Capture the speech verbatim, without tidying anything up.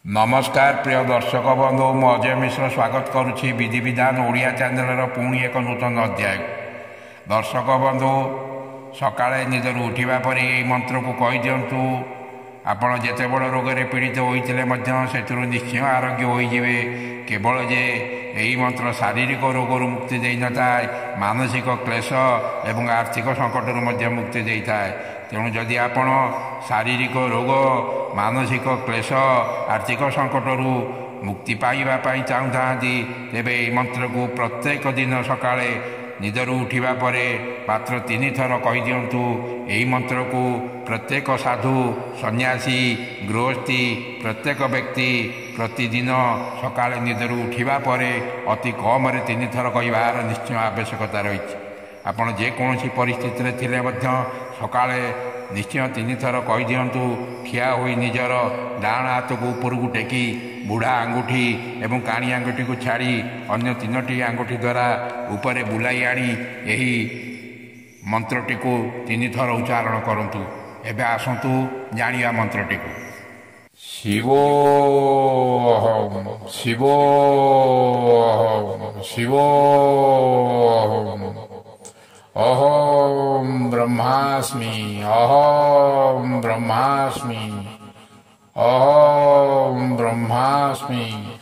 नमस्कार प्रिय दर्शक बंधु मु अजय मिश्र स्वागत करुच्ची विधि विधान ओडिया चैनल पुणी एक नूतन अध्याय। दर्शक बंधु सकाळे निदर उठिबा परे एई मंत्र को कहि दियंतु। आपण जेते बड़ रोग रे पीड़ित होइतिले मध्य सेतुरु निश्चय आरोग्य होई जिवे। केवल जे एई मंत्र शारीरिक रोगरु मुक्ति देई नथाय, मानसिक क्लेश एवं आर्थिक संकटरु मध्य मुक्ति देइथाय। तेणु जदि आपण शारीरिक रोग, मानसिक क्लेश, आर्थिक संकटरु मुक्ति पाइबा पाई चाहुंथांती तेबे एई मंत्र को प्रत्येक दिन सकाळे निदरु उठिबा परे मात्र तीन थर कहि दियंतु। एई मंत्र को प्रत्येक साधु, सन्यासी, गृहस्थी प्रत्येक व्यक्ति प्रतिदिन सकाळे निदरु उठिबा परे अति कम रे तीन थर कहिबार निश्चय आवश्यकता रही। आपण जेकोसी परिस्थिति थिले मध्य सकाळे निश्चय तीन थर कहि दियंतु। ठिया होई निजर डाण हाथ को ऊपर को टेकी बुढ़ा आंगुठी एवं काणी आंगुठी को छाड़ी अन्य तीनोटी आंगुठी द्वारा ऊपर बुलाई आनी यही मंत्रटी को तीन थर उच्चारण करंतु। एबे आसंतु जानिया मंत्रटी को। शिवो शिवो शिवो अहम ब्रह्मास्मि अहम ब्रह्मास्मि अहम ब्रह्मास्मि।